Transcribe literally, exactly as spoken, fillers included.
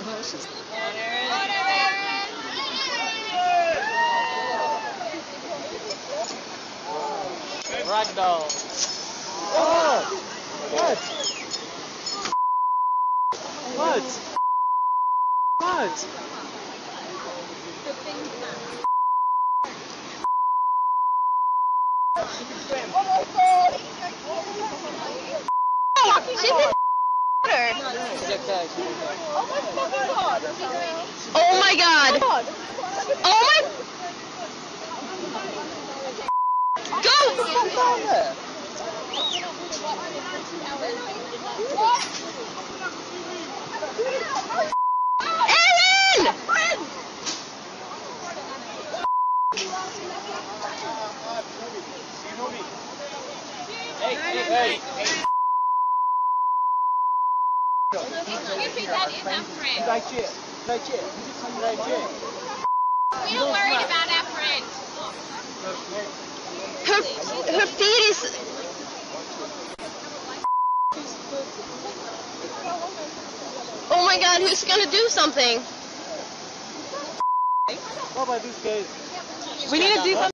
Ragdoll. Oh! What? What? What? She's in water. Oh my god. Oh my. Go! Ellen! Hey, hey, hey! Right here, right here, right here. We don't worry about our friend. Her, her feet is... Oh my god, who's gonna do something? What about these guys? We need to do something.